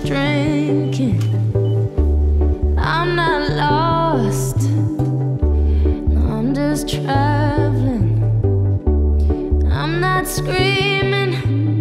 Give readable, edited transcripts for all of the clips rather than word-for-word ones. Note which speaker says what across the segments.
Speaker 1: drinking. I'm not lost, no, I'm just traveling. I'm not screaming,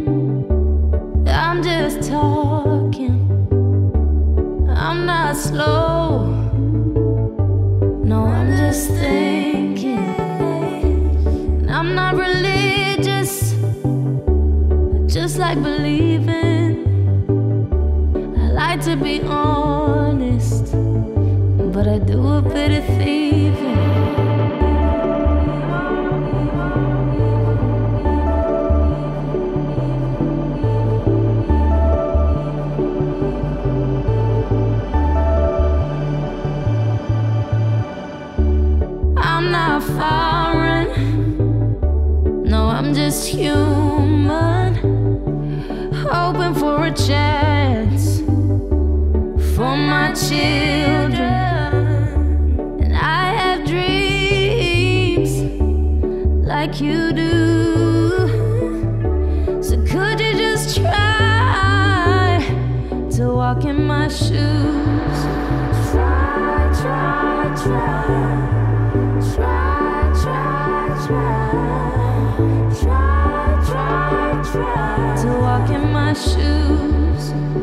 Speaker 1: I'm just talking. I'm not slow, no, I'm just thinking. I'm not religious, just like believing. I like to be honest, but I do a bit of thieving. I'm not foreign, no, I'm just human, hoping for a chance for my children. And I have dreams like you do, so could you just try to walk in my shoes? Try, try, try. Try, try, try. Try, try, try to walk in my shoes.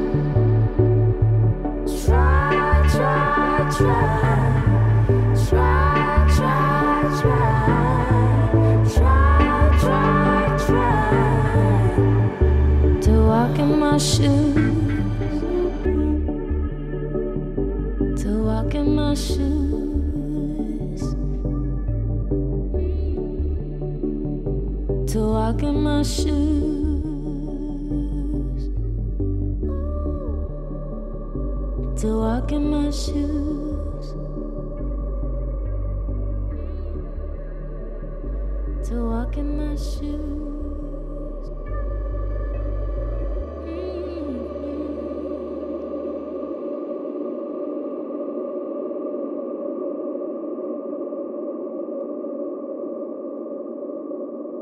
Speaker 1: Try, try, try. Try, try, try. Try, try, try to walk in my shoes. To walk in my shoes. To walk in my shoes. To walk in my shoes. To walk in my shoes.